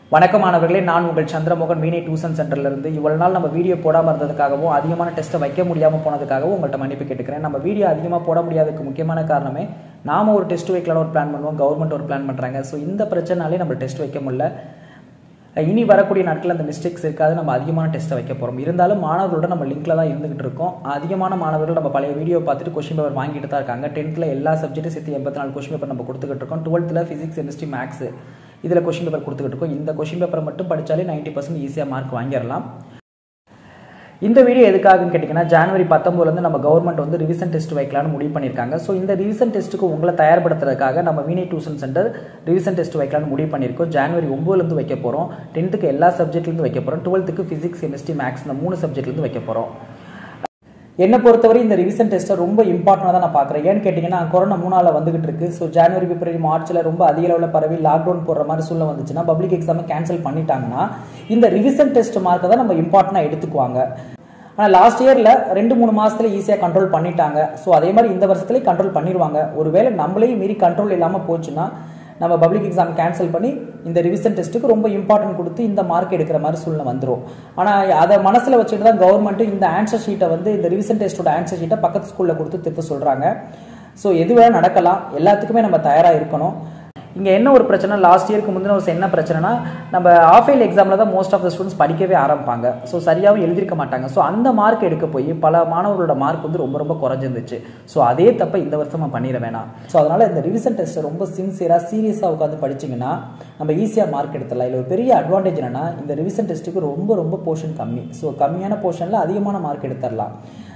வணக்கம் மாணவர்களே, நான் உங்கள் சந்திரமோகன் வீணை டியூஷன் சென்டர்லேருந்து. இவ்வளவு நாள் நம்ம வீடியோ போடாமல் இருந்ததுக்காகவும் அதிகமான டெஸ்ட்டை வைக்க முடியாமல் போனதுக்காகவும் உங்கள்கிட்ட மன்னிப்பு கேட்டுக்கிறேன். நம்ம வீடியோ அதிகமாக போட முடியாததுக்கு முக்கியமான காரணமே நாம் ஒரு டெஸ்ட் வைக்கலான்னு ஒரு பிளான் பண்ணுவோம், கவர்மெண்ட் ஒரு பிளான் பண்ணுறாங்க. ஸோ இந்த பிரச்சனாலே நம்ம டெஸ்ட் வைக்க முடியல. இனி வரக்கூடிய நாட்கள் அந்த மிஸ்டேக்ஸ் இருக்காது, நம்ம அதிகமான டெஸ்ட்டை வைக்க போகிறோம். இருந்தாலும் மாணவர்களோட நம்ம லிங்க்ல தான் இருந்துகிட்டு இருக்கோம். அதிகமான மாணவர்கள் நம்ம பழைய வீடியோ பார்த்துட்டு கொஸ்டின் பேப்பர் வாங்கிட்டு தான் இருக்காங்க. 10th எல்லா சப்ஜெக்ட்டும் சேர்த்து 84 கொஸ்டின் பேப்பர் நம்ம கொடுத்துக்கிட்டு இருக்கோம். 12th ஃபிசிக்ஸ், கெமிஸ்ட்ரி, மேக்ஸ் இதில் கொஸ்டின் பேப்பர் கொடுத்துக்கிட்டு இருக்கோம். இந்த கொஸ்டின் பேப்பரை மட்டும் படித்தாலே 90% ஈஸியாக மார்க் வாங்கிடலாம். இந்த வீடியோ எதுக்காகன்னு கேட்டிங்கன்னா, ஜனவரி 19 நம்ம கவர்மெண்ட் வந்து ரிவிஷன் டெஸ்ட் வைக்கலாம்னு முடிவு பண்ணியிருக்காங்க. ஸோ இந்த ரிவிஷன் டெஸ்ட்டுக்கு உங்களை தயார்படுத்துறதுக்காக நம்ம வீணை டியூஷன் சென்டர் ரிவிஷன் டெஸ்ட் வைக்கலாம்னு முடிவு பண்ணியிருக்கோம். ஜனவரி 9 வைக்க போகிறோம். 10th எல்லா சப்ஜெக்ட்லேருந்து வைக்க போகிறோம். 12th ஃபிசிக்ஸ், கெமிஸ்ட்ரி, மேக்ஸ் இந்த 3 சப்ஜெக்ட்லேருந்து வைக்க போகிறோம். என்னை பொறுத்தவரை இந்த ரிவிஷன் டெஸ்ட்டை ரொம்ப இம்பார்ட்டனாக தான் நான் பார்க்குறேன். ஏன்னு கேட்டிங்கன்னா, கொரோனா 3 வந்துகிட்டு இருக்கு. ஸோ ஜனவரி, பிப்ரவரி, மார்ச்சில் ரொம்ப அதிக அளவில் பரவி லாக்டவுன் போடுற மாதிரி சூழ்நிலை வந்துச்சுன்னா, பப்ளிக் எக்ஸாமை கேன்சல் பண்ணிட்டாங்கன்னா இந்த ரிவிஷன் டெஸ்ட் மார்க்கை தான் நம்ம இம்பார்ட்டனாக எடுத்துக்குவாங்க. ஆனால் லாஸ்ட் இயரில் 2-3 மாதத்துல ஈஸியாக கண்ட்ரோல் பண்ணிட்டாங்க. ஸோ அதே மாதிரி இந்த வருஷத்துலேயும் கண்ட்ரோல் பண்ணிடுவாங்க. ஒருவேளை நம்மளையும் மீறி கண்ட்ரோல் இல்லாமல் போச்சுன்னா நம்ம பப்ளிக் எக்ஸாம் கேன்சல் பண்ணி இந்த ரிவிஷன் டெஸ்ட்டுக்கு ரொம்ப இம்பார்ட்டன்ட் கொடுத்து இந்த மார்க் எடுக்கிற மாதிரி சூழ்நிலை வந்துடும். ஆனால் அதை மனசில் வச்சுட்டு தான் கவர்மெண்ட் இந்த ஆன்சர் ஷீட்டை வந்து இந்த ரிவிஷன் டெஸ்ட்டோட ஆன்சர் ஷீட்டை பக்கத்து ஸ்கூலில் கொடுத்து திருத்த சொல்கிறாங்க. ஸோ எது வேணால் நடக்கலாம், எல்லாத்துக்குமே நம்ம தயாராக இருக்கணும். இங்கே என்ன ஒரு பிரச்சனை, லாஸ்ட் இயருக்கு முந்தின வருஷம் என்ன பிரச்சனைனா, நம்ம ஆஃப்லைன் எக்ஸாமில் தான் மோஸ்ட் ஆஃப் த ஸ்டூடெண்ட்ஸ் படிக்கவே ஆரம்பிப்பாங்க. ஸோ சரியாகவும் எழுதிருக்க மாட்டாங்க. ஸோ அந்த மார்க் எடுக்க போய் பல மாணவர்களோட மார்க் வந்து ரொம்ப ரொம்ப குறைஞ்சிருந்துச்சு. ஸோ அதே தப்பை இந்த வருஷமா பண்ணிட வேணாம். ஸோ அதனால் இந்த ரிவிஷன் டெஸ்ட்டை ரொம்ப சின்சியராக சீரியஸாக உட்காந்து படிச்சிங்கன்னா நம்ம ஈஸியாக மார்க் எடுத்துடலாம். இதில் ஒரு பெரிய அட்வான்டேஜ் என்னென்னா, இந்த ரிவிஷன் டெஸ்ட்டுக்கு ரொம்ப ரொம்ப போர்ஷன் கம்மி. ஸோ கம்மியான போர்ஷனில் அதிகமான மார்க் எடுத்துடலாம்.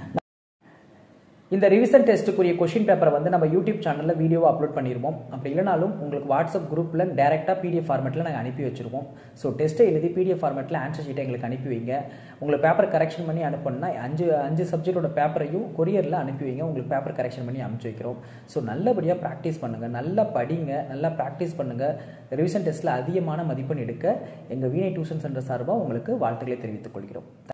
இந்த ரிவிஷன் டெஸ்ட்டுக்குரிய கொஸ்டின் பேப்பரை வந்து நம்ம யூடியூப் சேனலில் வீடியோவை அப்லோட் பண்ணிடுவோம். அப்படி இல்லைனாலும் உங்களுக்கு வாட்ஸ்அப் குரூப்பில் டேரெக்டாக பிடிஎஃப் ஃபார்மேட்டில் நாங்கள் அனுப்பி வச்சுருவோம். ஸோ டெஸ்ட்டை எழுதி பிடிஎஃப் ஃபார்மேட்டில் ஆன்சர் ஷீட்டை எங்களுக்கு அனுப்பி வைங்க. உங்களுக்கு பேப்பர் கரெக்ஷன் பண்ணி அனுப்பணும்னா 5 சப்ஜெக்டோட பேப்பரையும் கொரியரில் அனுப்பி வைங்க. உங்களுக்கு பேப்பர் கரெக்ஷன் பண்ணி அனுப்பிச்சி வைக்கிறோம். ஸோ நல்லபடியாக ப்ராக்டிஸ் பண்ணுங்கள், நல்லா படிங்க, நல்லா ப்ராக்டிஸ் பண்ணுங்கள். ரிவிஷன் டெஸ்ட்டில் அதிகமான மதிப்பெண் எடுக்க எங்கள் வீணை டியூஷன் சென்டர் சார்பாக உங்களுக்கு வாழ்த்துக்களை தெரிவித்துக் கொள்கிறோம்.